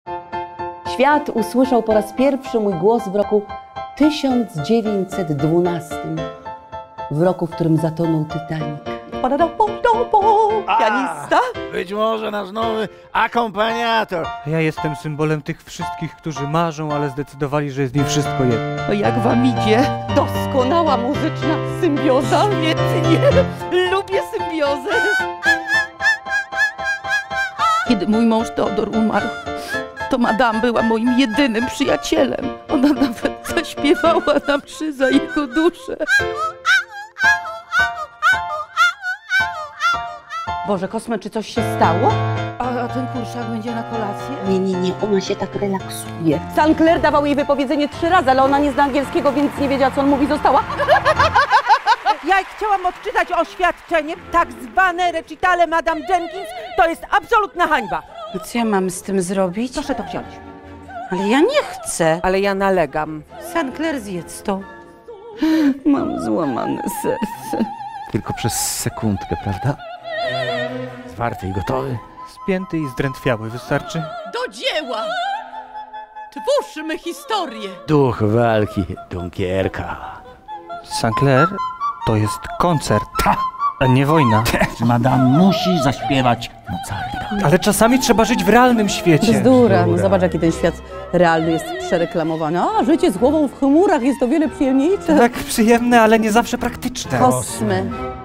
Świat usłyszał po raz pierwszy mój głos w roku 1912. W roku, w którym zatonął Titanic. Pianista? Być może nasz nowy akompaniator. Ja jestem symbolem tych wszystkich, którzy marzą, ale zdecydowali, że jest im wszystko jedno. No jak wam idzie? Doskonała muzyczna symbioza. Świetnie! Lubię symbiozę! Kiedy mój mąż Teodor umarł, to Madame była moim jedynym przyjacielem. Ona nawet zaśpiewała na mszy za jego duszę. Boże, Kosme, czy coś się stało? A ten kurczak będzie na kolację? Nie, ona się tak relaksuje. St. Clair dawał jej wypowiedzenie 3 razy, ale ona nie zna angielskiego, więc nie wiedziała, co on mówi, została. Ja chciałam odczytać oświadczenie, tak zwane recitale Madame Jenkins, to jest absolutna hańba. No co ja mam z tym zrobić? Proszę to wziąć. Ale ja nie chcę. Ale ja nalegam. St. Clair, zjedz to. Mam złamane serce. Tylko przez sekundkę, prawda? Zwarty i gotowy. Spięty i zdrętwiały, wystarczy? Do dzieła! Twórzmy historię! Duch walki, Dunkierka. St. Clair to jest koncert, a nie wojna. Madame musi zaśpiewać Mozarta. Ale czasami trzeba żyć w realnym świecie. Bzdura. No zobacz, jaki ten świat realny jest przereklamowany. A, życie z głową w chmurach jest o wiele przyjemniejsze. Tak przyjemne, ale nie zawsze praktyczne. Kosme.